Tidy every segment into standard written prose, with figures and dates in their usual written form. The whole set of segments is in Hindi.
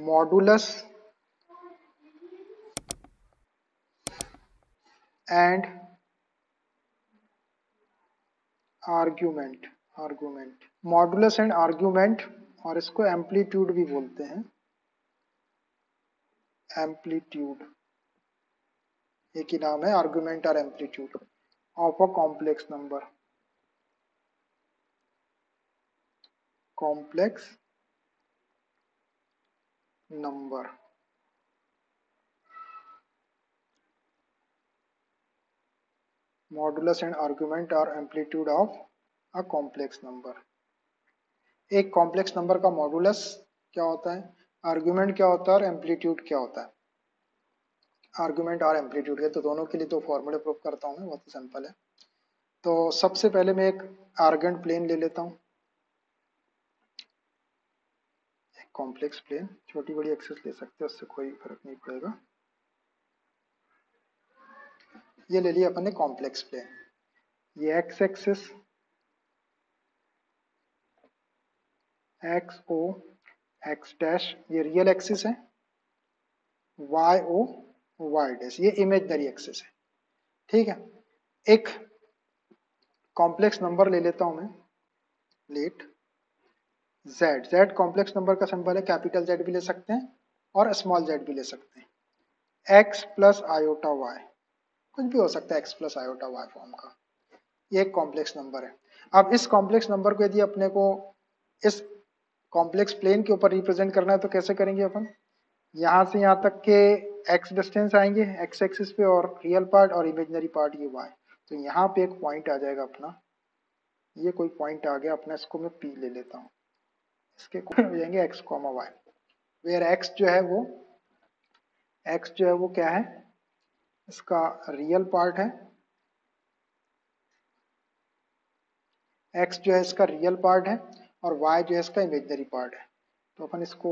Modulus and argument modulus and argument, और इसको एम्पलीट्यूड भी बोलते हैं, एम्पलीट्यूड एक ही नाम है, आर्ग्यूमेंट और amplitude of a complex number, complex number. Modulus and argument और amplitude of a complex number. एक कॉम्प्लेक्स नंबर का मॉडुलस क्या होता है, आर्ग्यूमेंट क्या होता है और एम्पलीट्यूड क्या होता है। आर्ग्यूमेंट और एम्पलीट्यूड है, तो दोनों के लिए तो फॉर्मूले प्रूव करता हूँ मैं, बहुत ही सिंपल है। तो सबसे पहले मैं एक आर्गेंट प्लेन ले लेता हूँ, एक कॉम्प्लेक्स प्लेन, छोटी बड़ी एक्सेस ले सकते हैं, उससे कोई फर्क नहीं पड़ेगा। ये ले लिया अपन ने कॉम्प्लेक्स प्लेन, ये X axis X O X dash ये रियल एक्सिस है, वाई ओ वाई डैश ये इमेजनरी एक्सिस है, ठीक है। एक कॉम्प्लेक्स नंबर ले लेता हूं मैं, let Z, Z complex number का सिंबल है, कैपिटल जेड भी ले सकते हैं और स्मॉल जेड भी ले सकते हैं। एक्स प्लस आयोटा वाई, कुछ भी हो सकता है X plus iota Y form का, ये एक कॉम्प्लेक्स नंबर है। अब इस कॉम्प्लेक्स नंबर को यदि अपने को इस कॉम्प्लेक्स प्लेन के ऊपर रिप्रेजेंट करना है तो कैसे करेंगे अपन, यहाँ से यहाँ तक के एक्स डिस्टेंस आएंगे एक्स एक्सिस पे, और रियल पार्ट और इमेजिनरी पार्ट ये वाई, तो यहाँ पे एक पॉइंट आ जाएगा अपना, ये कोई पॉइंट आ गया अपना, इसको मैं पी ले लेता हूँ, इसके हो जाएंगे X comma Y, where X जो है वो, एक्स जो है वो क्या है, इसका रियल पार्ट है, एक्स जो है इसका रियल पार्ट है, और वाई जो है इसका इमेजिनरी पार्ट है। तो अपन इसको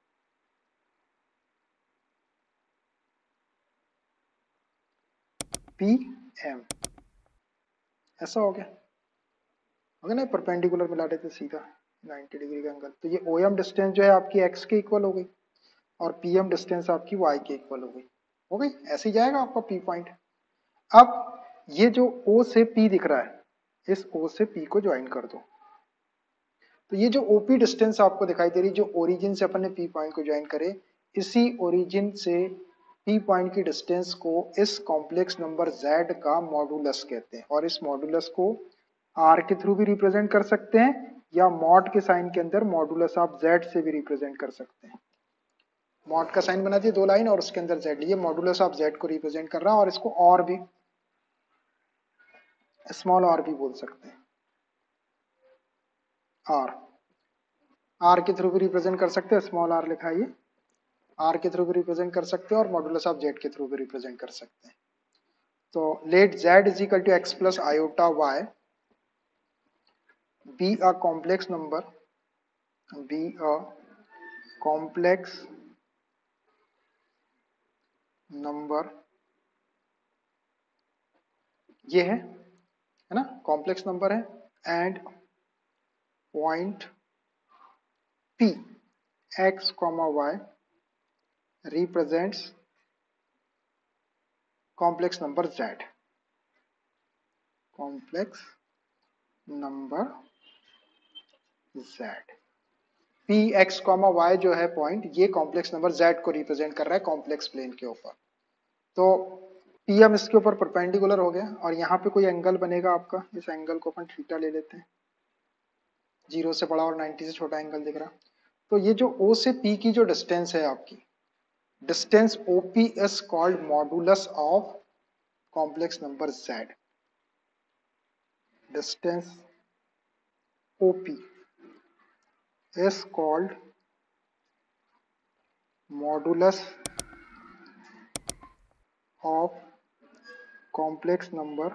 पी एम ऐसा हो गया, ना परपेंडिकुलर मिला रहे थे सीधा 90 डिग्री का एंगल, तो ये ओ एम डिस्टेंस जो है आपकी एक्स के इक्वल हो गई, और पी एम डिस्टेंस आपकी वाई के इक्वल हो गई, ऐसे ही जाएगा आपका पी पॉइंट। अब ये जो ओ से पी दिख रहा है, इस ओ से पी को ज्वाइन कर दो, तो ये जो ओपी डिस्टेंस आपको दिखाई दे रही, जो ओरिजिन से अपन ने पी पॉइंट को ज्वाइन करे, इसी ओरिजिन से पी पॉइंट की डिस्टेंस को इस कॉम्प्लेक्स नंबर z का मॉडुलस कहते हैं, और इस मॉडुलस को r के थ्रू भी रिप्रेजेंट कर सकते हैं, या मॉड के साइन के अंदर मॉडुलस ऑफ z से भी रिप्रेजेंट कर सकते हैं। मॉड का साइन बना दिए दो लाइन और उसके अंदर z, ये मॉडुलस ऑफ z को रिप्रेजेंट कर रहा है, और इसको और भी स्मॉल r भी बोल सकते हैं, r के थ्रू भी रिप्रेजेंट कर सकते हैं, स्मॉल r लिखा है ये, r के थ्रू भी रिप्रेजेंट कर सकते हैं और मॉडुलस ऑफ z के थ्रू भी रिप्रेजेंट कर सकते हैं। तो let z is equal to X plus iota Y be a complex number, be a complex number, ये है ना, कॉम्प्लेक्स नंबर है, and point p x comma y represents complex number z, complex number z, p x comma y जो है पॉइंट, ये कॉम्प्लेक्स नंबर z को रिप्रेजेंट कर रहा है कॉम्प्लेक्स प्लेन के ऊपर। तो pm इसके ऊपर परपेंडिकुलर हो गया, और यहाँ पे कोई एंगल बनेगा आपका, इस एंगल को अपन थीटा ले लेते हैं, 0 से बड़ा और 90 से छोटा एंगल दिख रहा। तो ये जो O से P की जो डिस्टेंस है आपकी, distance OP is called modulus of complex number Z, distance OP is called modulus of complex number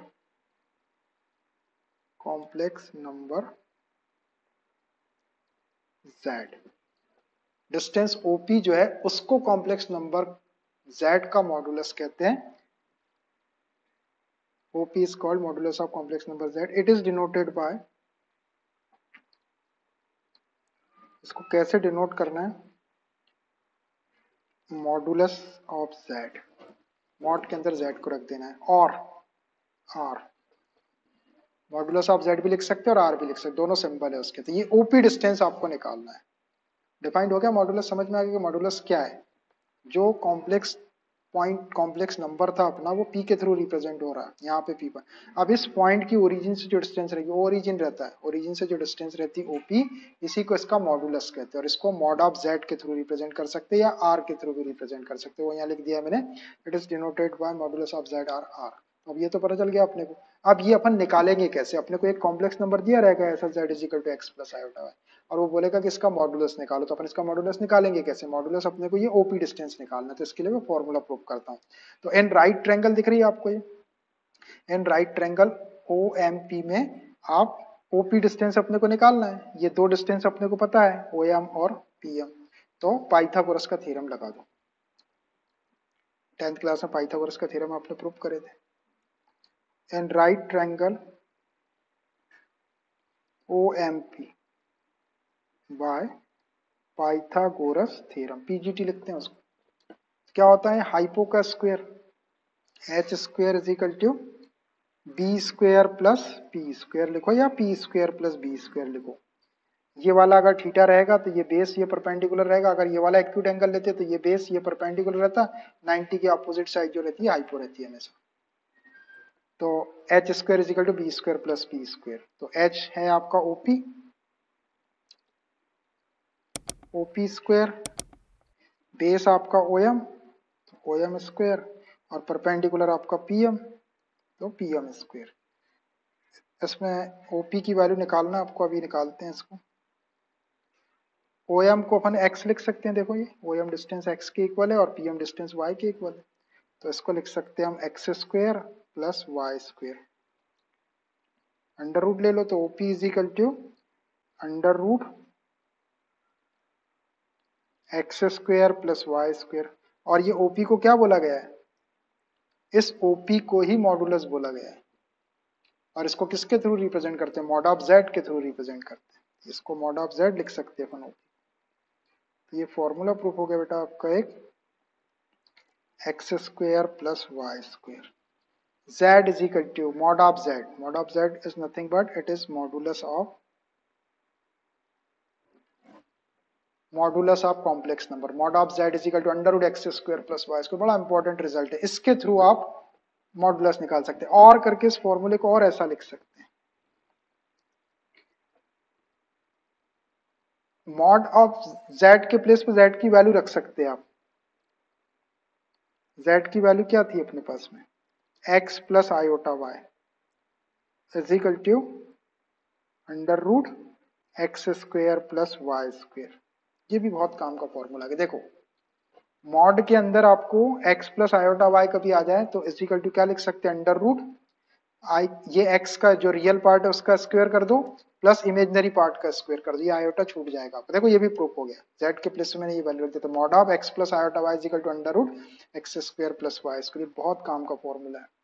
Z। Distance OP जो है उसको कॉम्प्लेक्स नंबर Z का मॉडुलस कहते हैं, OP is called modulus of complex number Z. It is denoted by, इसको कैसे डिनोट करना है, मॉडुलस ऑफ जेड, मॉड के अंदर जेड को रख देना है, और आर, मॉडुलस ऑफ जेड भी लिख सकते हैं और आर भी लिख सकते हैं, दोनों सिंबल है उसके। तो ये ओपी डिस्टेंस आपको निकालना है। डिफाइंड हो गया मॉडुलस, समझ में आ गया कि मॉडुलस क्या है। जो कॉम्प्लेक्स पॉइंट, कॉम्प्लेक्स नंबर था अपना, वो पी के थ्रू रिप्रेजेंट हो रहा है यहाँ पे पी पर। अब इस पॉइंट की ओरिजिन से जो डिस्टेंस रहेगी, ओरिजिन रहता है, ओरिजिन से जो डिस्टेंस रहती है ओपी, इसी को इसका मॉडुलस कहते हैं। और इसको मॉड ऑफ जेड के थ्रू रिप्रेजेंट कर सकते हैं या आर के थ्रू भी रिप्रेजेंट कर सकते हैं, वो यहाँ लिख दिया मैंने, it is denoted by modulus of Z R R. अब ये तो पता चल गया अपने को। अब ये अपन निकालेंगे कैसे, अपने को एक कॉम्प्लेक्स नंबर दिया रहेगा ऐसा Z is equal to X plus iota Y, और वो बोलेगा कि इसका मॉडुलस निकालो, तो अपन इसका मॉडुलस निकालेंगे कैसे, मॉडुलस अपने को ये ओपी डिस्टेंस निकालना है, तो इसके लिए मैं फॉर्मूला प्रूव करता हूँ। तो एन राइट ट्रायंगल दिख रही है आपको, ये an right triangle O M P में आप ओपी डिस्टेंस अपने को निकालना है। ये दो डिस्टेंस अपने को पता है, ओ एम और पी एम। तो पाइथागोरस का थ्योरम लगा दो, 10th क्लास में पाइथागोरस का थ्योरम आपने प्रूव करे थे। An right triangle O M P by Pythagoras theorem, PGT लिखते हैं उसको। क्या होता है, हाइपो का square, H square is equal to B square plus P square लिखो, या P square plus B square लिखो। ये वाला अगर थीटा रहेगा तो ये बेस ये परपेंडिकुलर रहेगा, अगर ये वाला एक्यूट एंगल लेते तो ये बेस ये परपेंडिकुलर रहता, 90 की अपोजिट साइड जो रहती है हाइपो रहती है हमेशा। तो H square is equal to B square plus P square, तो एच है आपका ओपी, ओपी स्क्वायर, बेस आपका O M, O M square, और परपेंडिकुलर आपका पी एम, तो पी एम स्क्वायर। इसमें ओपी की वैल्यू निकालना आपको, अभी निकालते हैं इसको। ओ एम को अपन एक्स लिख सकते हैं, देखो ये ओ एम डिस्टेंस एक्स के इक्वल है और पी एम डिस्टेंस वाई के इक्वल है, तो इसको लिख सकते हैं हम X square plus Y square. Under root ले लो तो OP is equal to under root x square plus Y square. और ये ओपी को क्या बोला गया है, इस ओपी को ही मॉडुलस बोला गया है। और इसको किसके थ्रू रिप्रेजेंट करते हैं, मॉड ऑफ जेड के थ्रू रिप्रेजेंट करते हैं, इसको मॉड ऑफ जेड लिख सकते हैं अपन ओपी। तो ये फॉर्मूला प्रूफ हो गया बेटा आपका, एक X square plus Y square, z is equal to mod of z, mod of z is nothing but it is modulus of complex number, mod of z is equal to under root x square plus Y square. बड़ा इंपॉर्टेंट रिजल्ट है, इसके थ्रू आप मॉडुलस निकाल सकते हैं, और करके इस फॉर्मूले को और ऐसा लिख सकते हैं, मॉड ऑफ z के प्लेस पे z की वैल्यू रख सकते हैं आप। z की वैल्यू क्या थी अपने पास में, x plus iota Y is equal to under root x square plus Y square. ये भी बहुत काम का फॉर्मूला है। देखो मॉड के अंदर आपको x प्लस आयोटा वाई कभी आ जाए तो इज इक्वल टू क्या लिख सकते हैं, अंडर रूट आई, ये x का जो रियल पार्ट है उसका स्क्वायर कर दो, प्लस इमेजनरी पार्ट का स्क्वायर कर दो, ये आयोटा छूट जाएगा आपको। देखो ये भी प्रूफ हो गया, z के प्लेस में मैंने ये वैल्यू रख दिया, तो mod of x plus iota Y is equal to under root x square plus Y square. बहुत काम का फॉर्मूला है,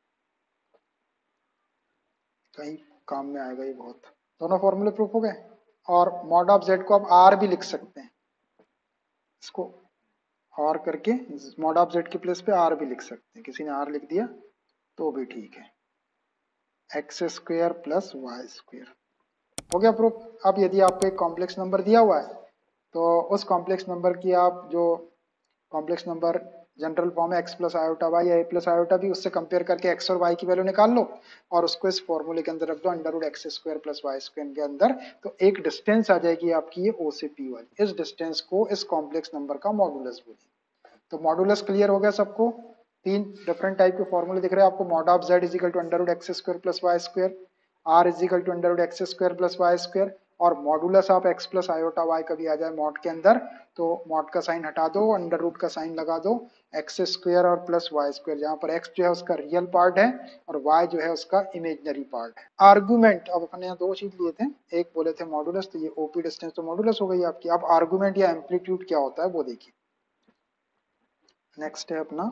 कहीं काम में आएगा ये बहुत। दोनों फॉर्मूले प्रूफ हो गए। और मॉड ऑफ z को आप r भी लिख सकते हैं, इसको और करके मॉड ऑफ जेड के प्लेस पे आर भी लिख सकते हैं, किसी ने आर लिख दिया तो भी ठीक है, X square plus Y square हो गया प्रूफ। अब यदि आपको एक कॉम्प्लेक्स नंबर दिया हुआ है तो उस कॉम्प्लेक्स नंबर की आप जो कॉम्प्लेक्स नंबर जनरल फॉर्म है एक्स प्लस आयोटा वाई या ए प्लस आयोटा भी, उससे कंपेयर करके एक्स और वाई की वैल्यू निकाल लो और उसको इस फॉर्मूले के अंदर रख दो, under root x square plus Y square के अंदर, तो एक डिस्टेंस आ जाएगी आपकी ये ओ से पी वाली। इस डिस्टेंस को इस कॉम्प्लेक्स नंबर का मॉडुलस बोलिए। तो मॉडुलस क्लियर हो गया सबको, तीन डिफरेंट टाइप के फॉर्मूले दिख रहे हैं आपको, mod of Z is equal to under root x square plus Y square, R is equal to under root x square plus Y square, और modulus of x plus iota Y कभी आ जाए मॉड के अंदर तो मॉड का साइन हटा दो, अंडर रूट का साइन लगा दो, एक्स स्क्वायर और प्लस वाई स्क्वायर, जहां पर एक्स जो है उसका रियल पार्ट है और वाई जो है उसका इमेजनरी पार्ट है। आर्गुमेंट, अब अपने यहाँ दो चीज लिए थे, एक बोले थे मॉडुलस, तो ये ओपी डिस्टेंस तो मॉडुलस हो गई आपकी। अब आर्गुमेंट या एम्पलीट्यूड क्या होता है वो देखिए। नेक्स्ट है अपना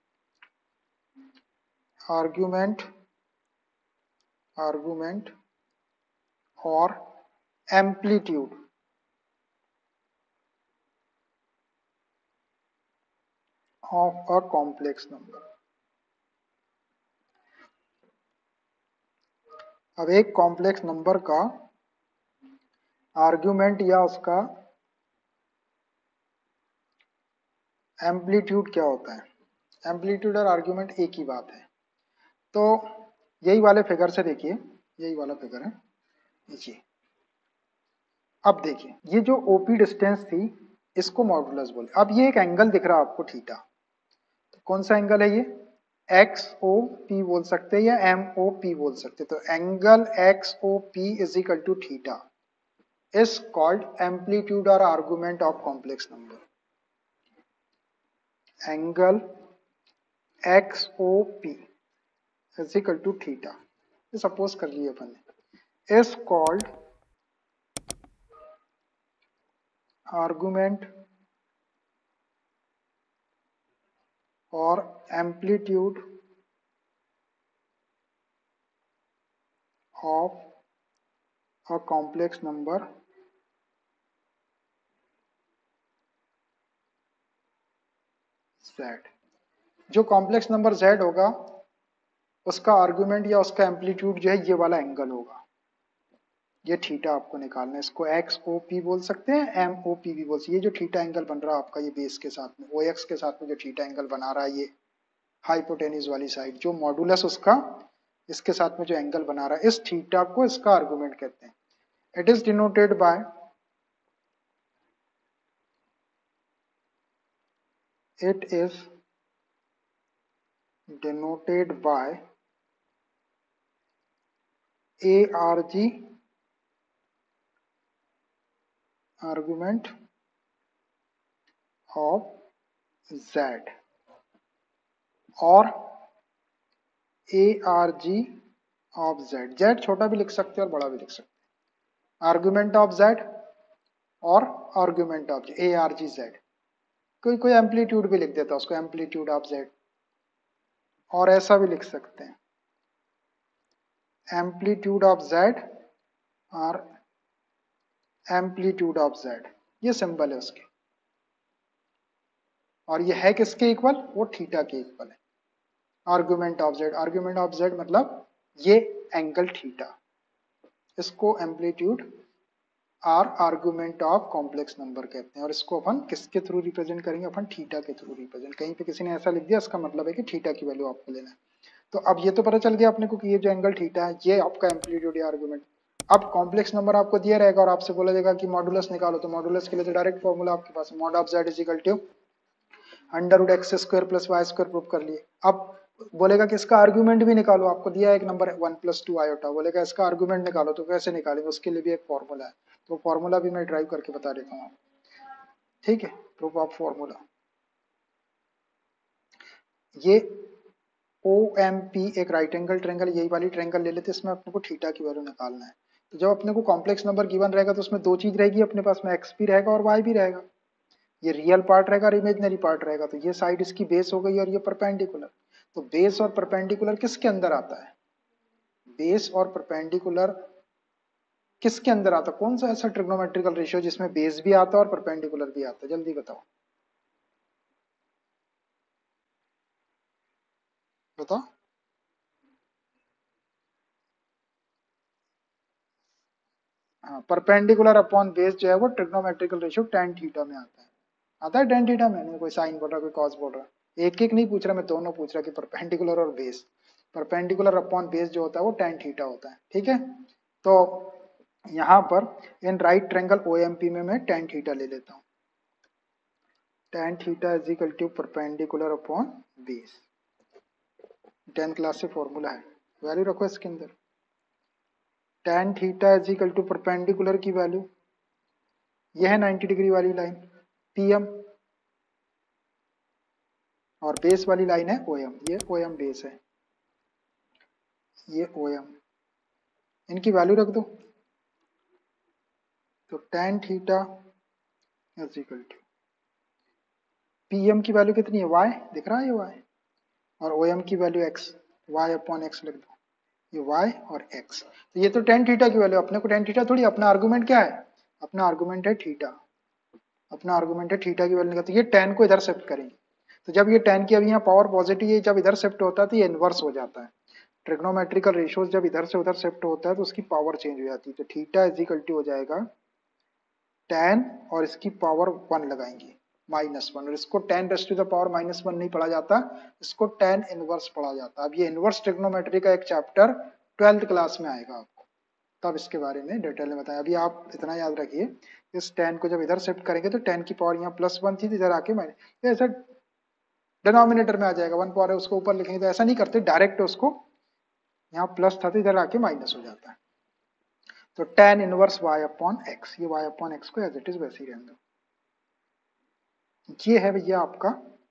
आर्गुमेंट, आर्गुमेंट और amplitude. Of a complex number. अब एक कॉम्प्लेक्स नंबर का आर्ग्यूमेंट या उसका एम्पलीट्यूड क्या होता है? एम्पलीट्यूड और आर्ग्यूमेंट एक ही बात है। तो यही वाले फिगर से देखिए, यही वाला फिगर है जी। अब देखिए ये जो ओपी डिस्टेंस थी इसको मॉडुलस बोले। अब ये एक एंगल दिख रहा है आपको थीटा, तो कौन सा एंगल है ये? एक्स ओ पी बोल सकते हैं या एम ओ पी बोल सकते हैं। तो angle X O P is equal to theta is called amplitude और argument of complex number. Angle X O P is equal to theta, suppose कर लिए अपन ने, इज कॉल्ड आर्गुमेंट और amplitude of a complex number z। जो कॉम्प्लेक्स नंबर z होगा उसका आर्गुमेंट या उसका एम्पलीट्यूड जो है ये वाला एंगल होगा, ये थीटा आपको निकालना है। इसको एक्स ओ पी बोल सकते हैं, एम ओ पी भी बोल सकते हैं। ये जो थीटा एंगल बन रहा है आपका ये बेस के साथ में, ओ एक्स के साथ में जो थीटा एंगल बना रहा है ये हाइपोटेन्यूज वाली साइड, जो मॉडुलस उसका इसके साथ में जो एंगल बना रहा है, इस थीटा को इसका आर्गुमेंट कहते हैं। It is denoted by it is denoted by ARG argument of Z और ARG of Z। Z छोटा भी लिख सकते हैं और बड़ा भी लिख सकते हैं। आर्ग्यूमेंट ऑफ Z और आर्ग्यूमेंट ऑफ ARG Z। कोई कोई एम्पलीट्यूड भी लिख देता है उसको, एम्पलीट्यूड ऑफ Z, और ऐसा भी लिख सकते हैं एम्पलीट्यूड ऑफ Z और एम्पलीट्यूड ऑफ Z। ये सिंबल है उसके, और ये है किसके इक्वल? वो थीटा के इक्वल है। Argument of Z, argument of Z मतलब ये एंगल थीटा, इसको एम्पलीट्यूड और आर्गुमेंट ऑफ कॉम्प्लेक्स नंबर कहते हैं। और इसको अपन किसके थ्रू रिप्रेजेंट करेंगे? अपन थीटा के थ्रू रिप्रेजेंट। कहीं पे किसी ने ऐसा लिख दिया, इसका मतलब है कि थीटा की वैल्यू आपको लेना है। तो अब ये तो पता चल गया अपने को कि ये जो एंगल थीटा है ये आपका एम्पलीट्यूड या आर्गुमेंट। अब कॉम्प्लेक्स नंबर आपको दिया रहेगा और आपसे बोला जाएगा कि मॉडुलस निकालो, तो मॉडुलस के लिए तो डायरेक्ट फॉर्मूला आपके पास mod of Z is equal to under root x square plus Y square prove कर लिए। अब बोलेगा कि इसका आर्ग्यूमेंट भी निकालो, आपको दिया है एक नंबर 1+2 आयोटा, बोलेगा इसका आर्ग्यूमेंट निकालो, तो कैसे निकालेंगे? उसके लिए भी एक फॉर्मूला है, तो फॉर्मूला भी मैं ड्राइव करके बता देता हूँ। ठीक है, प्रूफ ऑफ फॉर्मूला, ये ओ एम पी एक राइट एंगल ट्रेंगल, यही वाली ट्रेंगल ले लेते, इसमें अपने को थीटा की वैल्यू निकालना है। तो जब अपने को कॉम्प्लेक्स नंबर गिवन रहेगा तो उसमें दो चीज रहेगी अपने पास में, एक्स भी रहेगा और वाई भी रहेगा। ये रियल पार्ट रहेगा और इमेजिनरी पार्ट रहेगा। तो ये साइड इसकी बेस हो गई और ये परपेंडिकुलर। तो बेस और परपेंडिकुलर किसके अंदर आता है? बेस और परपेंडिकुलर किसके अंदर आता है? कौन सा ऐसा ट्रिग्नोमेट्रिकल रेशियो जिसमें बेस भी आता है और परपेंडिकुलर भी आता है? जल्दी बताओ बताओ। हाँ, परपेंडिकुलर अपॉन बेस जो है वो ट्रिग्नोमेट्रिकल रेशियो tan थीटा में आता है। आता है tan थीटा में? नहीं, कोई साइन बोल रहा, कोई कॉस बोल रहा। एक एक नहीं पूछ रहा मैं, दोनों पूछ रहा कि परपेंडिकुलर और बेस। परपेंडिकुलर अपॉन बेस जो होता है वो tan थीटा होता है। ठीक है, तो यहाँ पर इन राइट ट्रायंगल OMP में मैं tan थीटा ले लेता हूँ। tan theta is equal to perpendicular upon base. 10th class से फॉर्मूला है, वैल्यू रखो इसके अंदर। tan theta is equal to perpendicular की वैल्यू, यह है 90 डिग्री वाली लाइन PM, और बेस वाली लाइन है OM, ये OM बेस है, ये OM। इनकी वैल्यू रख दो, तो tan theta is equal to PM की वैल्यू कितनी है? Y दिख रहा है, ये Y, और OM की value x, y upon x लिख दो, ये y और x। तो ये तो tan थीटा की वैल्यू, अपने को tan थीटा थोड़ी, अपना आर्गुमेंट क्या है? अपना आर्गुमेंट है थीटा, अपना आर्गुमेंट है थीटा की वैल्यू निकालते। ये tan को इधर शिफ्ट करेंगे, तो जब ये tan की अभी यहाँ पावर पॉजिटिव है, जब इधर शिफ्ट होता है तो ये इनवर्स हो जाता है। ट्रिग्नोमेट्रिकल रेशियोज जब इधर से उधर शिफ्ट होता है तो उसकी पावर चेंज हो जाती है। तो थीटा इज इक्वल टू हो जाएगा tan और इसकी पावर 1 लगाएंगे -1, और इसको tan raise to the power -1 नहीं पढ़ा जाता, इसको tan इनवर्स पढ़ा जाता। अब ये इनवर्स ट्रिग्नोमेट्री का एक चैप्टर 12th क्लास में आएगा आपको, तब इसके बारे में डिटेल में बताया। अभी आप इतना याद रखिए, इस tan को जब इधर शिफ्ट करेंगे तो tan की पावर यहाँ +1 थी, इधर आके माइनस, तो ऐसा डिनोमिनेटर में आ जाएगा। 1 पावर है उसको ऊपर लिखेंगे, तो ऐसा नहीं करते डायरेक्ट, उसको यहाँ प्लस था तो इधर आके माइनस हो जाता है। तो tan inverse y upon X, ये y अपॉन एक्स को एज इट इज वैसे ही रहने दो। ये है भैया आपका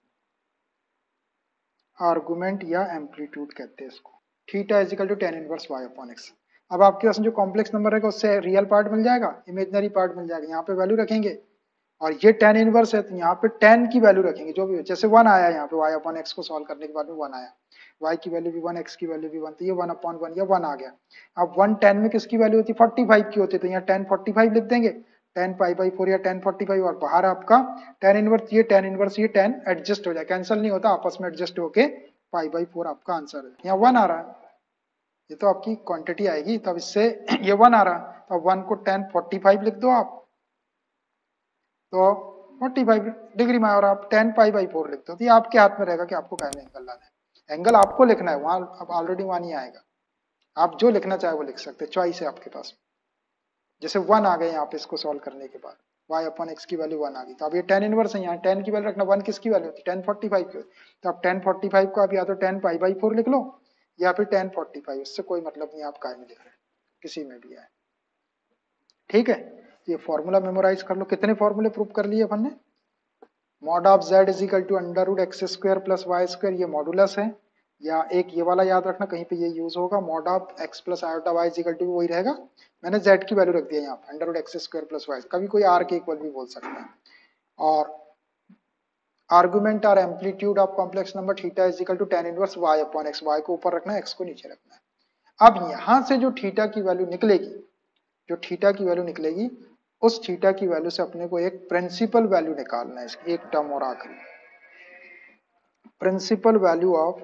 आर्गुमेंट या एम्पलीट्यूड कहते हैं इसको। Theta is equal to tan inverse y upon X. अब आपके पास जो कॉम्प्लेक्स नंबर रहेगा उससे रियल पार्ट मिल जाएगा, इमेजिनरी पार्ट मिल जाएगा, यहाँ पे वैल्यू रखेंगे, और ये tan इनवर्स है तो यहाँ पे tan की वैल्यू रखेंगे जो भी हो। जैसे 1 आया यहाँ पे y अपॉन एक्स को सॉल्व करने के बाद में 1 आया, y की वैल्यू भी 1, x की वैल्यू भी 1, तो ये 1 अपॉन 1 या 1 आ गया। अब 1 tan में किसकी वैल्यू होती है, 45 की होती है, तो यहाँ tan 45 लिख देंगे, tan π/4 या tan 45, और बाहर आपका tan इनवर्स, ये tan इनवर्स, ये tan एडजस्ट हो जाए, कैंसिल नहीं होता, आपस में एडजस्ट होके π/4 आपका आंसर है। यहाँ 1 आ रहा है, ये तो आपकी क्वांटिटी आएगी, तब इससे ये 1 आ रहा है, तो 1 को tan 45 लिख दो आप, तो 45 डिग्री में, और आप tan π/4 लिख दो, तो ये आपके हाथ में रहेगा कि आपको क्या एंगल लाना है। एंगल आपको लिखना है, वहां अब ऑलरेडी वहां नहीं आएगा, आप जो लिखना चाहे वो लिख सकते हैं, चॉइस है आपके पास। जैसे 1 आ गए यहाँ पे इसको सॉल्व करने के बाद, y अपॉन एक्स की वैल्यू 1 आ गई, तो अब ये tan इनवर्स है, यहाँ tan की वैल्यू रखना, 1 किसकी वैल्यू होती है, tan 45 की, तो आप tan 45 को आप या तो tan π/4 लिख लो या फिर tan 45, उससे कोई मतलब नहीं आप काय में लिख रहे हैं, किसी में भी आए, ठीक है। ये फॉर्मूला मेमोराइज कर लो। कितने फॉर्मूले प्रूव कर लिए अपन ने, mod of z is equal to under x square plus Y square, ये मॉडुलस है, या एक ये वाला याद रखना, कहीं पे ये यूज होगा, mod of x plus iota Y is equal to, वही रहेगा, मैंने z की वैल्यू रख दिया यहाँ पे under x square plus y, कभी कोई r के इक्वल भी बोल सकता है। और आर्गुमेंट और amplitude of complex number theta is equal to tan inverse y upon x, y को ऊपर रखना है, x को नीचे रखना है। अब यहाँ से जो थीटा की वैल्यू निकलेगी, जो थीटा की वैल्यू निकलेगी, उस थीटा की वैल्यू से अपने को एक प्रिंसिपल वैल्यू निकालना है, इसकी एक टर्म और आखिरी प्रिंसिपल वैल्यू ऑफ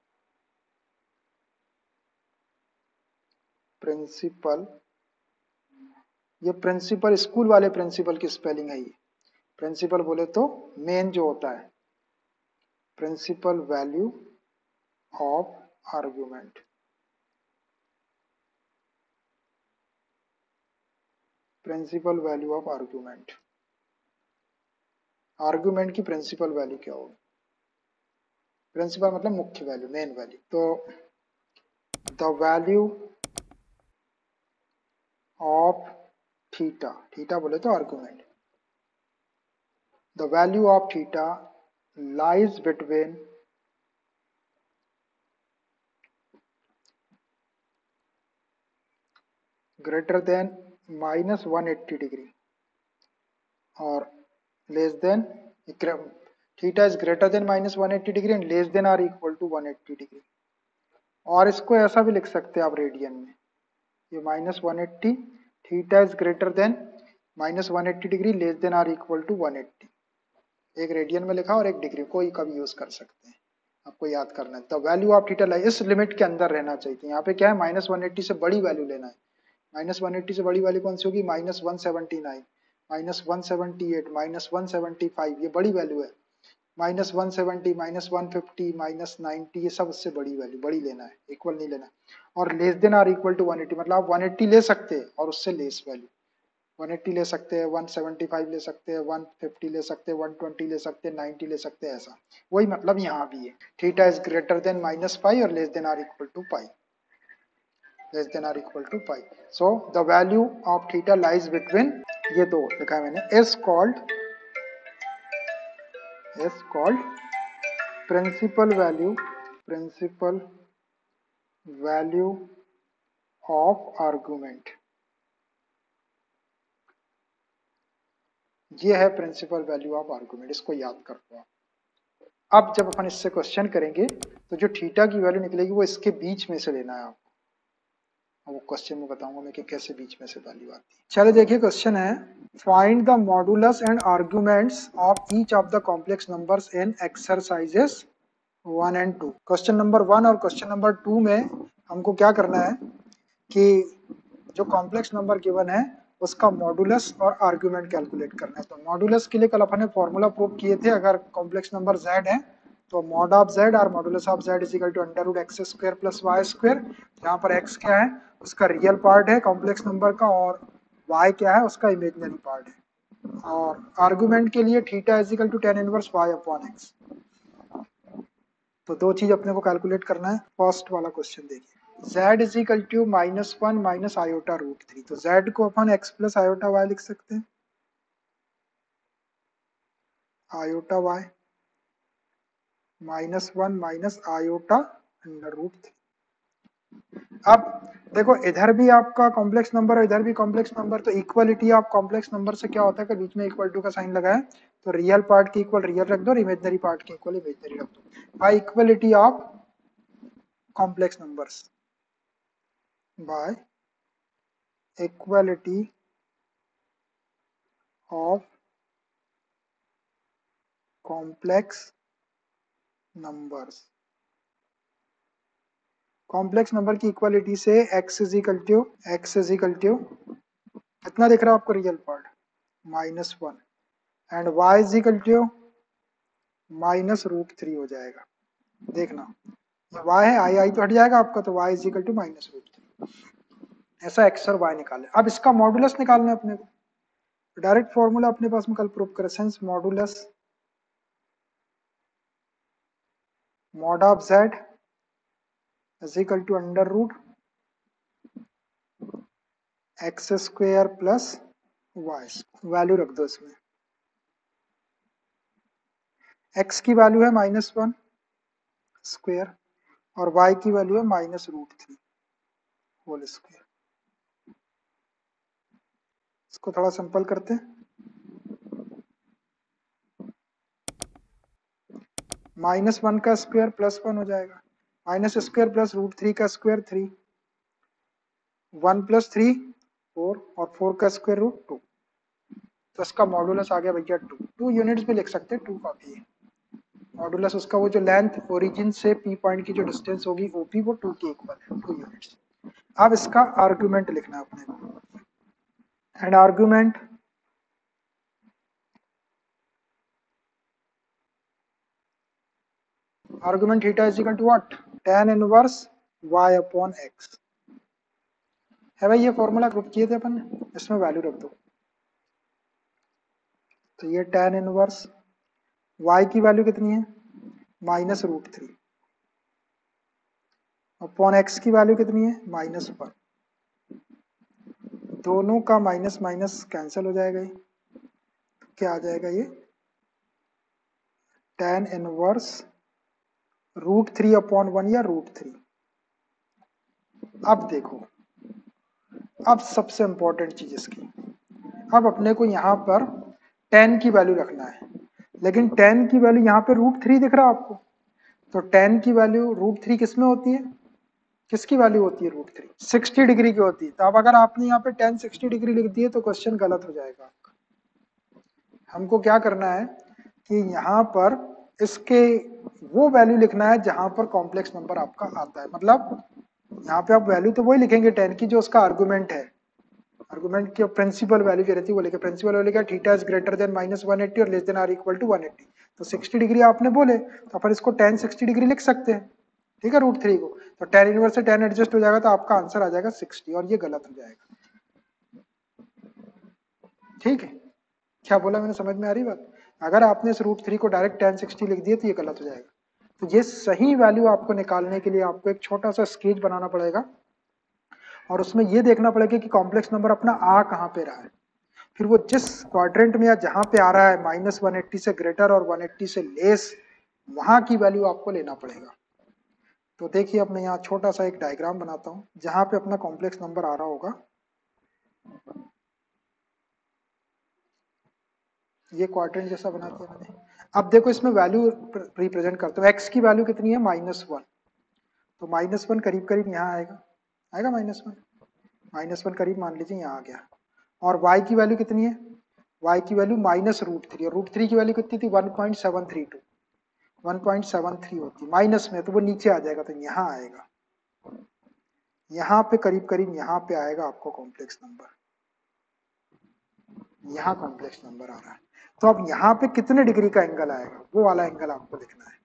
प्रिंसिपल, ये प्रिंसिपल स्कूल वाले प्रिंसिपल की स्पेलिंग है, ये प्रिंसिपल बोले तो मेन जो होता है, principal value of argument, principal value of argument, argument की प्रिंसिपल वैल्यू क्या होगी, प्रिंसिपल मतलब मुख्य वैल्यू, मेन वैल्यू, तो the value of theta, theta बोले तो argument, the value of theta lies between greater than -180 degree और less than, theta is greater than -180 degree and less than or equal to 180 degree. और इसको ऐसा भी लिख सकते हैं आप रेडियन में, ये -180, theta is greater than -180 degree less than or equal to 180, एक रेडियन में लिखा और एक डिग्री, कोई का भी यूज कर सकते हैं, आपको याद करना है। तो वैल्यू ऑफ थीटा इस लिमिट के अंदर रहना चाहिए। यहाँ पे क्या है, -180 से बड़ी वैल्यू लेना है, -180 से बड़ी वैल्यू कौन सी होगी, -179, -178, -175, ये बड़ी वैल्यू है, -170, -150, -90, ये सब उससे बड़ी वैल्यू, बड़ी लेना है, इक्वल नहीं लेना। और less than or equal to 180, मतलब आप 180 ले सकते हैं और उससे लेस वैल्यू, 180 ले सकते हैं, 175 ले सकते हैं, 150 ले सकते हैं, 120 ले सकते हैं, 90 ले सकते हैं, ऐसा वही मतलब यहाँ भी है। Theta is greater than -pi और less than or equal to pi, less than or equal to pi. So the value of theta lies between, ये दो लिखा है मैंने, is called principal value, principal value of argument, ये है प्रिंसिपल वैल्यू ऑफ आर्गुमेंट, इसको याद कर लो। अब जब अपन इससे क्वेश्चन करेंगे तो जो थीटा की वैल्यू निकलेगी वो इसके बीच में से लेना है आपको, वो क्वेश्चन में बताऊंगा मैं कि कैसे बीच में से वैल्यू आती है। चलो देखिए क्वेश्चन है, find the modulus and arguments of each of the complex numbers in exercises 1 and 2। Question number 1 और क्वेश्चन नंबर 2 में हमको क्या करना है कि जो कॉम्प्लेक्स नंबर गिवन है उसका मॉडुलस और आर्ग्यूमेंट कैलकुलेट करना है। तो मॉडुलस के लिए कल अपन ने फॉर्मूला प्रूव किए थे, अगर कॉम्प्लेक्स नंबर z है तो मॉड ऑफ z और modulus of z is equal to under root x square plus Y square, जहाँ पर x क्या है उसका रियल पार्ट है कॉम्प्लेक्स नंबर का और y क्या है उसका इमेजिनरी पार्ट है। और आर्गुमेंट के लिए theta is equal to tan inverse y upon x। तो दो चीज अपने को कैलकुलेट करना है। फर्स्ट वाला क्वेश्चन देखिए, z is equal to -1 minus iota root 3। तो z को अपन x प्लस आयोटा y लिख सकते हैं, iota y -1 minus iota under root 3। अब देखो इधर भी आपका कॉम्प्लेक्स नंबर है इधर भी कॉम्प्लेक्स नंबर, तो इक्वलिटी ऑफ कॉम्प्लेक्स नंबर से क्या होता है कि बीच में इक्वल टू का साइन लगा है तो रियल पार्ट की इक्वल रियल रख दो और इमेजिनरी पार्ट की इक्वल इमेजिनरी रख दो। By equality of complex numbers, by equality of complex numbers, complex number की इक्वलिटी से x इज इक्वल टू कितना दिख रहा है आपको real part -1 and y is equal to -√3 हो जाएगा। देखना ये y है आई तो हट जाएगा आपका, तो y इज इक्वल टू -√3। ऐसा x और y निकाले। अब इसका मॉडुलस निकालना है अपने को, डायरेक्ट फॉर्मूला अपने पास में कल प्रूव कर, since modulus mod of z is equal to under root x square plus y, value रख दो इसमें। x की वैल्यू है -1 स्क्वायर और y की वैल्यू है -√3 होल स्क्वायर। इसको थोड़ा सिंपल करते हैं, -1 का स्क्वायर +1 हो जाएगा, माइनस स्क्वायर प्लस √3 का स्क्वायर 3, 1 + 3 4 और 4 का स्क्वायर रूट 2। तो इसका मॉडुलस आ गया भैया 2 यूनिट्स भी लिख सकते हैं, 2 काफी है। मॉडुलस उसका वो जो लेंथ ओरिजिन से पी पॉइंट की जो डिस्टेंस होगी ओपी वो 2 के इक्वल है, 2 यूनिट्स। अब इसका आर्गुमेंट लिखना है अपने को, and argument argument theta is equal to what tan inverse y upon x है भाई। ये फॉर्मूला प्रूव किए थे अपन ने, इसमें वैल्यू रख दो। तो ये tan इनवर्स y की वैल्यू कितनी है -√3 अपॉन x की वैल्यू कितनी है -1। दोनों का माइनस माइनस कैंसिल हो जाएगा, ये क्या आ जाएगा ये tan इनवर्स √3 अपॉन 1 या √3। अब देखो, अब सबसे इंपॉर्टेंट चीज इसकी, अब अपने को यहाँ पर tan की वैल्यू रखना है, लेकिन tan की वैल्यू यहाँ पे √3 दिख रहा है आपको, तो tan की वैल्यू √3 किस में होती है, किसकी वैल्यू होती है √3 60 डिग्री की होती है। तो अब अगर आपने यहाँ पे tan 60 डिग्री लिख दिए तो क्वेश्चन गलत हो जाएगा आपका। हमको क्या करना है कि यहाँ पर इसके वो वैल्यू लिखना है जहां पर कॉम्प्लेक्स नंबर आपका आता है, मतलब यहाँ पे आप वैल्यू तो वही लिखेंगे tan की जो उसका आर्गुमेंट है, आर्गुमेंट की प्रिंसिपल वैल्यू जो रहती है वो लिखे, प्रिंसिपल वैल्यू क्या थीटा इज ग्रेटर देन -180 और less than or equal to 180। तो 60 डिग्री आपने बोले तो अपन इसको tan 60 डिग्री लिख सकते हैं, ठीक है √3 को, तो tan इनवर्स से tan एडजस्ट हो जाएगा तो आपका आंसर आ जाएगा 60 और ये गलत हो जाएगा। ठीक है, क्या बोला मैंने, समझ में आ रही बात। अगर आपने इस √3 को डायरेक्ट tan 60 लिख दिया तो ये गलत हो जाएगा। तो ये सही वैल्यू आपको निकालने के लिए आपको एक छोटा सा स्केच बनाना पड़ेगा और उसमें ये देखना पड़ेगा कि कॉम्प्लेक्स नंबर अपना आ कहाँ पे रहा है, फिर वो जिस क्वाड्रेंट में या जहां पे आ रहा है -180 से ग्रेटर और 180 से लेस, वहां की वैल्यू आपको लेना पड़ेगा। तो देखिए अब मैं यहाँ छोटा सा एक डायग्राम बनाता हूँ जहां पे अपना कॉम्प्लेक्स नंबर आ रहा होगा, ये क्वाड्रेंट जैसा बना दिया मैंने। अब देखो इसमें वैल्यू रिप्रेजेंट करते हो, एक्स की वैल्यू कितनी है -1, तो -1 करीब करीब यहाँ आएगा, आएगा -1। -1 करीब मान लीजिए यहाँ आ गया। और y की वैल्यू कितनी है, y की वैल्यू -√3, और √3 की वैल्यू कितनी थी 1.732, 1.73 होती माइनस में, तो वो नीचे आ जाएगा, तो यहाँ आएगा, यहाँ पे करीब करीब यहाँ पे आएगा आपको कॉम्प्लेक्स नंबर, यहाँ कॉम्प्लेक्स नंबर आ रहा है। तो अब यहाँ पे कितने डिग्री का एंगल आएगा, वो वाला एंगल आपको लिखना है।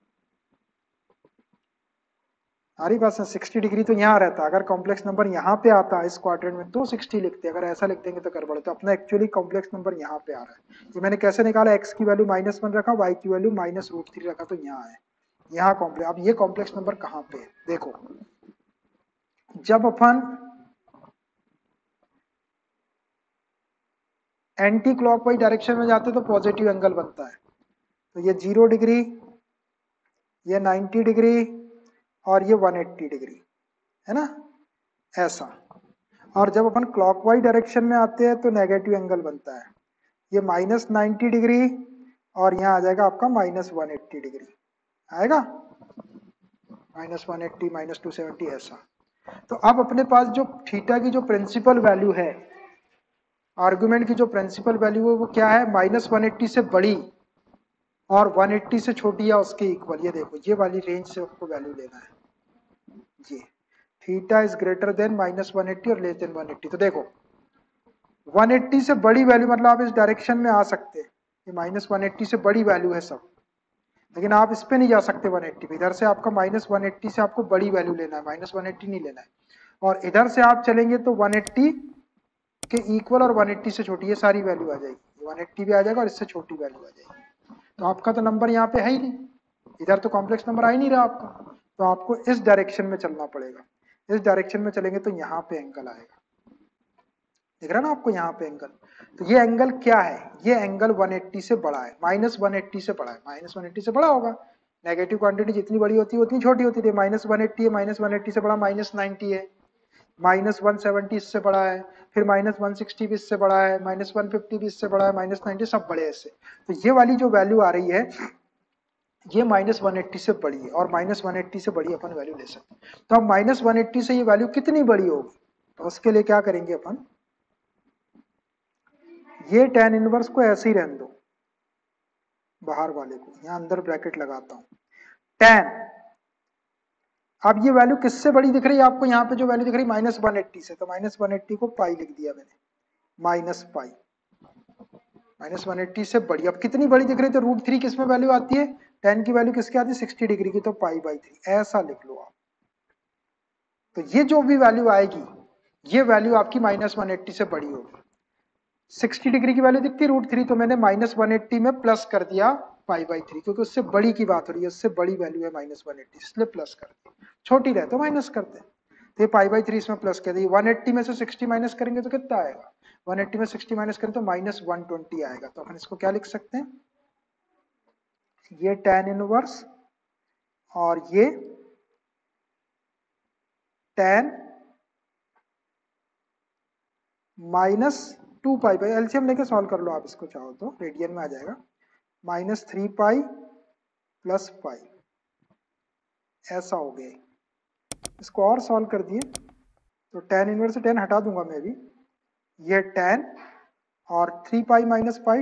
हमारी बात 60 डिग्री तो यहाँ रहता है, अगर कॉम्प्लेक्स नंबर यहाँ पे आता है इस क्वाड्रेंट में तो 60 लिखते हैं, अगर ऐसा लिख देंगे तो गड़बड़। तो अपना एक्चुअली कॉम्प्लेक्स नंबर यहाँ पे आ रहा है। ये मैंने कैसे निकाला, x की वैल्यू -1 रखा, y की वैल्यू -√3 रखा, तो यहाँ है, यहाँ कॉम्प्लेक्स। अब ये कॉम्प्लेक्स नंबर कहाँ पे है, देखो जब अपन एंटी क्लॉकवाइज डायरेक्शन में जाते तो पॉजिटिव एंगल बनता है, तो ये 0 डिग्री, ये 90 डिग्री और ये 180 डिग्री, है ना, ऐसा। और जब अपन क्लॉकवाइज डायरेक्शन में आते हैं तो नेगेटिव एंगल बनता है, ये -90 डिग्री और यहाँ आ जाएगा आपका -180 डिग्री आएगा, -180 -270 ऐसा। तो अब अपने पास जो थीटा की जो प्रिंसिपल वैल्यू है, आर्गुमेंट की जो प्रिंसिपल वैल्यू है वो क्या है, -180 से बड़ी और 180 से छोटी या उसके इक्वल। ये देखो ये वाली रेंज से आपको वैल्यू लेना है, ये थीटा इज ग्रेटर देन -180 और लेस देन 180। तो देखो 180 से बड़ी वैल्यू मतलब आप इस डायरेक्शन में आ सकते हैं, ये -180 से बड़ी वैल्यू है सब, लेकिन आप इस पे नहीं जा सकते 180 पे। इधर से आपका -180 से आपको बड़ी वैल्यू लेना है, -180 नहीं लेना है। और इधर से आप चलेंगे तो 180 के इक्वल और 180 से छोटी, ये सारी वैल्यू आ जाएगी, 180 भी आ जाएगा और इससे छोटी वैल्यू आ जाएगी। तो आपका तो नंबर यहाँ पे है ही नहीं, इधर तो कॉम्प्लेक्स नंबर आ ही नहीं रहा आपका, तो आपको इस डायरेक्शन में चलना पड़ेगा। इस डायरेक्शन में चलेंगे तो यहाँ पे एंगल आएगा, दिख रहा है ना आपको यहाँ पे एंगल। तो ये एंगल क्या है, ये एंगल 180 से बड़ा है, -180 से बड़ा है, -180 से बड़ा होगा। नेगेटिव क्वांटिटी जितनी बड़ी होती है उतनी छोटी होती है, -180 है, -180 से बड़ा -90 है, -170 इससे बड़ा है, फिर -160 भी इससे बड़ा है, -150 भी इससे बड़ा है, -90 सब बड़े हैं इससे। तो ये वाली जो वैल्यू आ रही है ये -180 से बड़ी है, और -180 से बड़ी अपन वैल्यू ले सकते हैं। तो अब -180 से ये वैल्यू कितनी बड़ी होगी, तो उसके लिए क्या करेंगे अपन, ये tan इनवर्स को ऐसे ही रहने दो, बाहर वाले को यहाँ अंदर ब्रैकेट लगाता हूं, tan। अब ये वैल्यू किससे बड़ी दिख रही है आपको, यहाँ पे जो वैल्यू दिख रही है -180 से, तो -180 को पाई लिख दिया मैंने, -पाई, -180 से बड़ी। अब कितनी बड़ी दिख रही है, तो √3 किस में वैल्यू आती है, tan की वैल्यू किसकी आती है 60 डिग्री की, तो π/3 ऐसा लिख लो आप। तो ये जो भी वैल्यू आएगी ये वैल्यू आपकी -180 से बड़ी होगी। 60 डिग्री की वैल्यू दिखती है √3, तो मैंने -180 में प्लस कर दिया π/3, क्योंकि उससे बड़ी की बात हो रही है, उससे बड़ी वैल्यू है -180, इसलिए प्लस कर दिया, छोटी रहे तो माइनस करते हैं। तो ये π/3 इसमें प्लस कर दिया, 180 में से 60 माइनस करेंगे तो कितना आएगा, 180 में 60 माइनस करें तो -120 आएगा। तो अपन इसको क्या लिख सकते हैं, ये tan इनवर्स और ये tan -2π, एलसीएम लेके सॉल्व कर लो आप इसको चाहो तो, रेडियन में आ जाएगा, -3π + π ऐसा हो गया। इसको और सॉल्व कर दिए तो tan इनवर्स से tan हटा दूंगा मैं भी, ये tan और 3π - π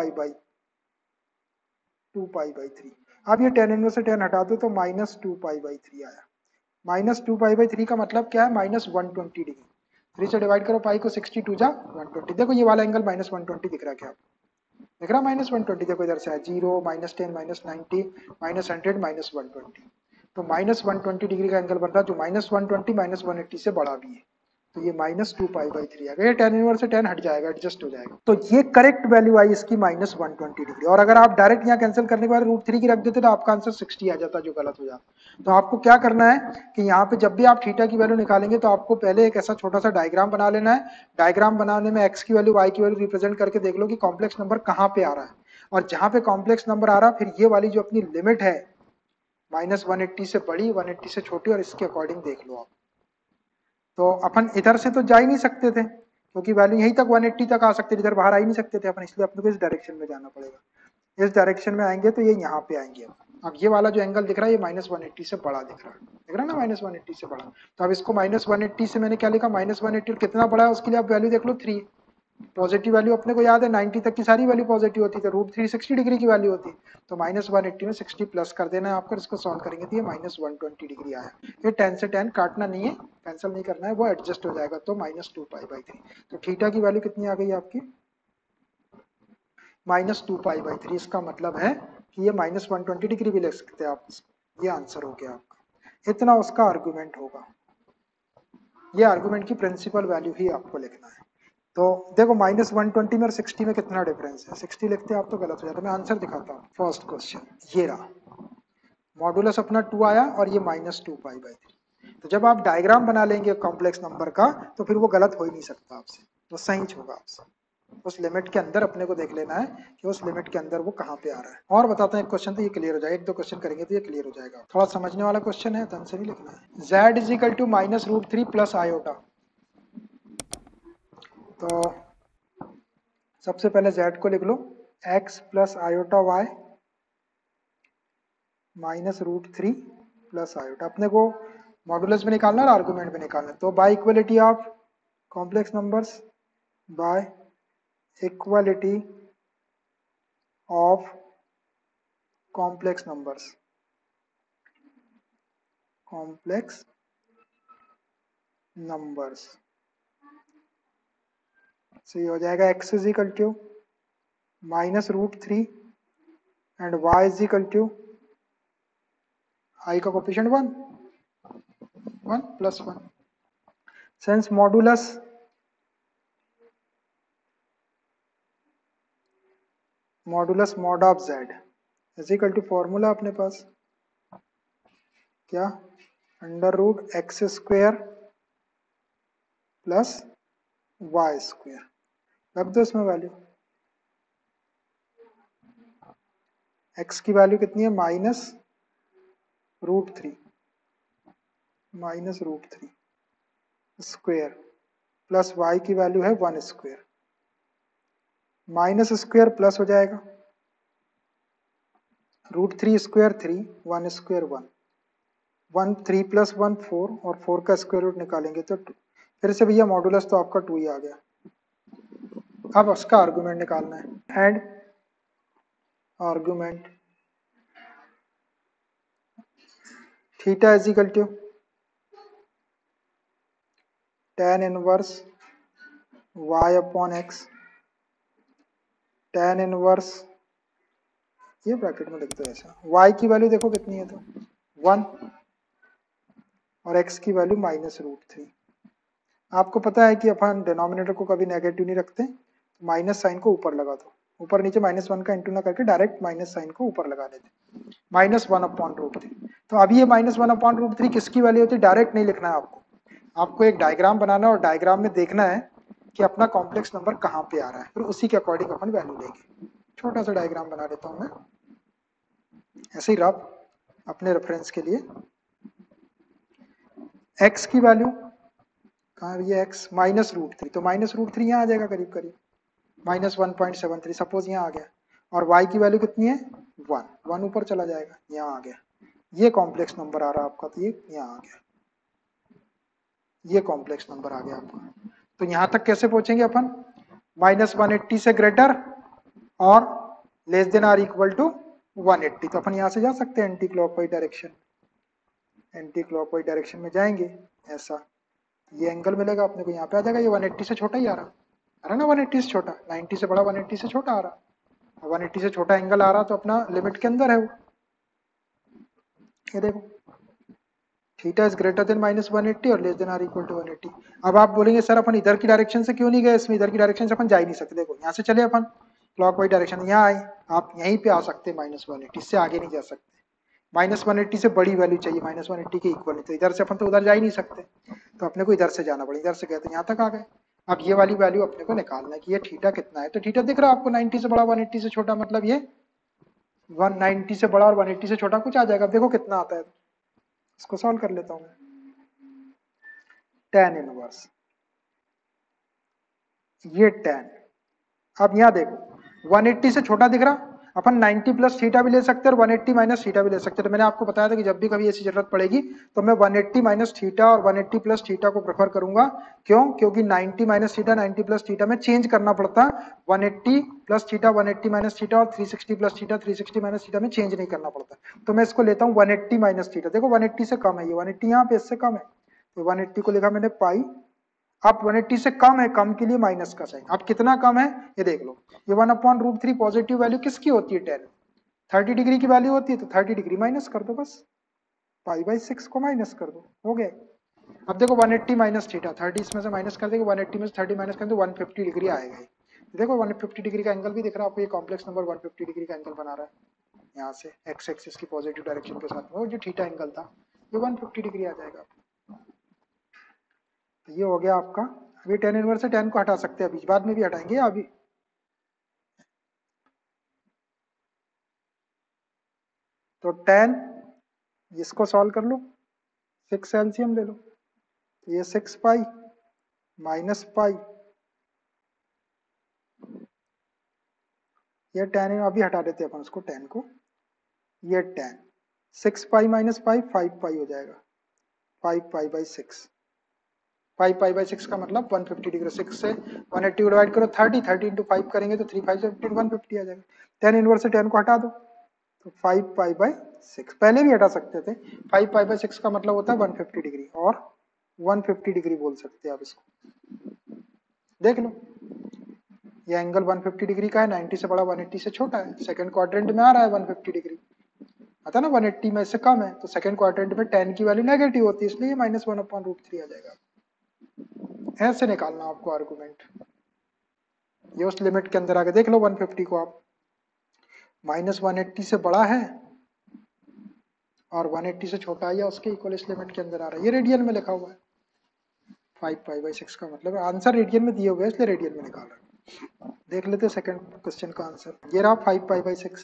2π/3। अब ये tan इनवर्स से tan हटा दो तो -2π/3 आया। -2π/3 का मतलब क्या है, -120 डिग्री। 3 से डिवाइड करो पाई को, 62 जा 120। देखो ये वाला एंगल -120 दिख रहा है, क्या दिख रहा है -120, देखो इधर से है 0 -10 -90 -100 -120, तो -120 डिग्री का एंगल बन रहा है, जो -120 -180 से बड़ा भी है। तो ये -2π/3 आ गया, ये tan इनवर्स से tan हट जाएगा, एडजस्ट हो जाएगा। तो ये करेक्ट वैल्यू आई इसकी -120 डिग्री। और अगर आप डायरेक्ट यहाँ कैंसिल करने के बाद √3 की रख देते तो आपका आंसर 60 आ जाता, जो गलत हो जाता। तो आपको क्या करना है कि यहाँ पे जब भी आप थीटा की वैल्यू निकालेंगे तो आपको पहले एक ऐसा छोटा सा डायग्राम बना लेना है। डायग्राम बनाने में x की वैल्यू y की वैल्यू रिप्रेजेंट करके देख लो कि कॉम्प्लेक्स नंबर कहाँ पे आ रहा है, और जहां पे कॉम्प्लेक्स नंबर आ रहा है फिर ये वाली जो अपनी लिमिट है -180 से बड़ी 180 से छोटी, और इसके अकॉर्डिंग देख लो आप। तो अपन इधर से तो जा ही नहीं सकते थे क्योंकि वैल्यू यहीं तक 180 तक आ सकते थे, इधर बाहर आ ही नहीं सकते थे अपन, इसलिए अपने को इस डायरेक्शन में जाना पड़ेगा। इस डायरेक्शन में आएंगे तो ये यहाँ पे आएंगे, अब ये वाला जो एंगल दिख रहा है ये -180 से बड़ा दिख रहा है ना, -180 से बड़ा। तो अब इसको -180 से मैंने क्या लिखा, -180 कितना बड़ा है उसके लिए आप वैल्यू देख लो 3। पॉजिटिव वैल्यू अपने को याद है 90 तक की सारी वैल्यू पॉजिटिव होती है, रूट 3 60 डिग्री की वैल्यू होती है। तो -180 में 60 प्लस कर देना है आपको, इसको सॉल्व करेंगे तो ये -120 डिग्री आया। ये 10 से 10 काटना नहीं है, कैंसिल नहीं करना है, वो एडजस्ट हो जाएगा, तो -2π/3। तो थीटा की वैल्यू कितनी आ गई आपकी, -2π/3। इसका मतलब है कि ये -120 डिग्री भी ले सकते हैं आप इसको। ये आंसर हो गया आपका, इतना उसका आर्गुमेंट होगा। ये आर्गुमेंट की प्रिंसिपल वैल्यू ही आपको लिखना है। तो देखो -120 में और 60 में कितना डिफरेंस है, 60 लिखते आप तो गलत हो जाता। मैं आंसर दिखाता हूँ। फर्स्ट क्वेश्चन ये रहा, मॉडुलस अपना 2 आया और ये -2π/3। तो जब आप डायग्राम बना लेंगे कॉम्प्लेक्स नंबर का तो फिर वो गलत हो ही नहीं सकता आपसे, वो सही होगा आपसे। उस लिमिट के अंदर अपने को देख लेना है कि उस लिमिट के अंदर वो कहाँ पे आ रहा है। और बताते हैं एक क्वेश्चन तो ये क्लियर हो जाएगा, एक दो क्वेश्चन करेंगे तो ये क्लियर हो जाएगा। थोड़ा समझने वाला क्वेश्चन है, ध्यान से भी लिखना है। z is equal to -√3 plus iota. तो सबसे पहले z को लिख लो, x plus iota y -√3 plus iota. अपने को मॉडुलस में निकालना है, आर्गुमेंट में निकालना है। तो by equality of complex numbers, by equality of complex numbers, complex numbers से ये हो जाएगा x is equal to -√3 and y is equal to i का coefficient 1 + 1। Since modulus mod of z is equal to formula अपने पास क्या, √x² प्लस y²। रख दो इसमें वैल्यू, x की वैल्यू कितनी है -√3 स्क्वेयर प्लस y की वैल्यू है 1²। माइनस स्क्वेयर प्लस हो जाएगा, √3² 3, 1² 1, 1 3 + 1 4 और 4 का स्क्वायर रूट निकालेंगे तो 2। फिर से भैया मॉडुलस तो आपका 2 ही आ गया। अब उसका आर्गुमेंट निकालना है, and argument theta is equal to tan inverse y/x, tan inverse, ये ब्रैकेट में लिख दो ऐसा। y की वैल्यू देखो कितनी है, तो 1 और x की वैल्यू -√3। आपको पता है कि अपन डिनोमिनेटर को कभी नेगेटिव नहीं रखते, तो माइनस साइन को ऊपर लगा दो, ऊपर नीचे -1 का इंटू ना करके डायरेक्ट माइनस साइन को ऊपर लगा देते, -1/√3। तो अभी ये -1/√3 किसकी वैल्यू होती है, डायरेक्ट नहीं लिखना है आपको। आपको एक डायग्राम बनाना है और डायग्राम में देखना है कि अपना कॉम्प्लेक्स नंबर कहाँ पे आ रहा है, फिर उसी के अकॉर्डिंग अपन वैल्यू लेंगे। छोटा सा डायग्राम बना देता हूँ मैं ऐसे ही रफ अपने रेफरेंस के लिए। x की वैल्यू कहाँ है ये, x -√3, तो -√3 यहाँ आ जाएगा करीब करीब, -1.73 सपोज यहाँ आ गया। और y की वैल्यू कितनी है 1, 1 ऊपर चला जाएगा, यहाँ आ गया। ये कॉम्प्लेक्स नंबर आ रहा है आपका, तो ये यहाँ आ गया, ये कॉम्प्लेक्स नंबर आ गया आपका। तो यहाँ तक कैसे पहुंचेंगे अपन, -180 से ग्रेटर और less than or equal to 180। तो अपन यहाँ से जा सकते हैं anti clockwise direction, anti clockwise direction में जाएंगे ऐसा, ये एंगल मिलेगा अपने को, यहाँ पे आ जाएगा, ये 180 से छोटा ही आ रहा है ना, 180 से छोटा, 90 से बड़ा 180 से छोटा आ रहा, 180 से छोटा एंगल आ रहा तो अपना लिमिट के अंदर है वो। ये देखो थीटा इज ग्रेटर देन -180 और less than or equal to 180। अब आप बोलेंगे सर अपन इधर की डायरेक्शन से क्यों नहीं गए, इसमें इधर की डायरेक्शन से अपन जा ही नहीं सकते। देखो यहाँ से चले अपन क्लॉकवाइज डायरेक्शन, यहाँ आए आप यहीं पे आ सकते -180, से आगे नहीं जा सकते। -180 से बड़ी वैल्यू चाहिए, -180 के इक्वल, तो इधर से अपन तो उधर जा ही नहीं सकते, तो अपने को इधर से जाना पड़ेगा। इधर से गए तो यहाँ तक आ गए। अब ये वाली वैल्यू अपने को निकालना है कि ये थीटा कितना है। तो थीटा दिख रहा है आपको 90 से बड़ा 180 से छोटा, मतलब ये 190 से बड़ा और 180 से छोटा कुछ आ जाएगा। अब देखो कितना आता है, इसको सॉल्व कर लेता हूँ मैं। tan इनवर्स, ये tan, अब यहाँ देखो 180 से छोटा दिख रहा, अपन 90 प्लस थीटा भी ले सकते हैं और 180 माइनस थीटा भी ले सकते हैं। तो मैंने आपको बताया था कि जब भी कभी ऐसी जरूरत पड़ेगी तो मैं 180 माइनस थीटा और 180 प्लस थीटा को प्रेफर करूंगा। क्यों? क्योंकि 90 माइनस थीटा 90 प्लस थीटा में चेंज करना पड़ता है, 180 प्लस थीटा 180 माइनस थीटा और 360 प्लस थीटा 360 माइनस थीटा में चेंज नहीं करना पड़ता। तो मैं इसको लेता हूँ 180 माइनस थीटा। देखो 180 से कम है, ये 180 यहाँ पे इससे कम है, तो 180 को लिखा मैंने पाई। अब 180 से कम है, कम के लिए माइनस का साइन। अब कितना कम है ये देख लो, ये 1/√3 पॉजिटिव वैल्यू किसकी होती है? 10। 30 डिग्री की वैल्यू होती है तो 30 डिग्री माइनस कर दो, बस पाई/6 को माइनस कर दो, हो गया। अब देखो 180 माइनस थीटा, 30 इसमें से माइनस कर देंगे, 180 में से 30 माइनस करें तो 150 डिग्री आएगा। देखो 150 डिग्री का एंगल भी दिख रहा है आपको, ये कॉम्प्लेक्स नंबर 150 डिग्री का एंगल बना रहा है। यहाँ से एक्स एक्सिस की पॉजिटिव डायरेक्शन के साथ में वो जो थीटा एंगल था ये 150 डिग्री आ जाएगा। तो ये हो गया आपका। अभी tan इनवर्स से tan को हटा सकते हैं, अभी बाद में भी हटाएंगे अभी। तो tan, इसको सॉल्व कर लो, 6 एलसीएम ले लो, तो ये 6 पाई माइनस पाई, ये tan अभी हटा देते हैं अपन उसको, tan को, ये tan 6 पाई माइनस पाई 5 पाई हो जाएगा, 5 पाई बाई 6। 5 पाई बाई 6 का मतलब 150 डिग्री। 6 से 180 को डिवाइड करो 30, 30 इंटू 5 करेंगे तो 3 5 से 15 150 आ जाएगा। tan इनवर्स से tan को हटा दो तो 5 पाई बाई 6, पहले भी हटा सकते थे। 5 पाई बाई 6 का मतलब होता है 150 डिग्री, और 150 डिग्री बोल सकते हैं आप इसको। देख लो ये एंगल 150 डिग्री का है, 90 से बड़ा 180 से छोटा है, सेकंड क्वाड्रेंट में आ रहा है 150 डिग्री, आता ना 180 में से कम है, तो सेकंड क्वाड्रेंट में tan की वैल्यू नेगेटिव होती है, इसलिए -1/√3 आ जाएगा। ऐसे निकालना आपको आर्गुमेंट, ये उस लिमिट के अंदर आके देख लो 150 को आप, -180 से बड़ा है और 180 से छोटा है या उसके इक्वल इस लिमिट के अंदर आ रहा है, ये रेडियन में लिखा हुआ है। 5 पाई बाई 6 का मतलब आंसर रेडियन में दिए हुए हैं, इसलिए रेडियन में निकाल रहा है। देख लेते हैं सेकंड क्वेश्चन का आंसर, ये रहा 5 पाई बाई 6,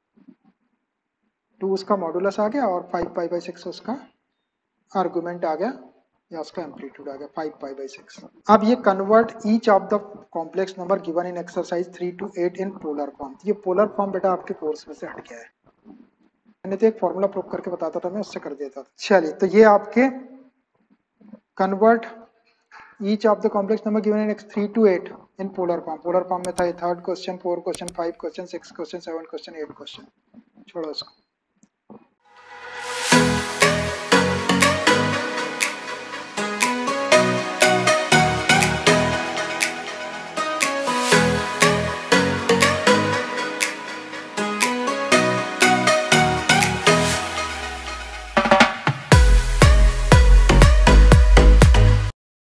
2 उसका मॉडुलस आ गया और 5 पाई बाई 6 उसका आर्गुमेंट आ गया, या उसका एम्पलीट्यूड आ गया 5 पाई बाई 6। अब ये convert each of the complex number given in exercise 3 to 8 in polar form. ये पोलर फॉर्म बेटा आपके कोर्स में से हट गया है, मैंने तो एक फॉर्मूला प्रूव करके बताता था, मैं उससे कर देता था। चलिए तो ये आपके convert each of the complex number given in 3 to 8 in polar form. Polar form में था third question, 4 question, 5 question, 6 question, 7 question, 8 question, छोड़ो इसको।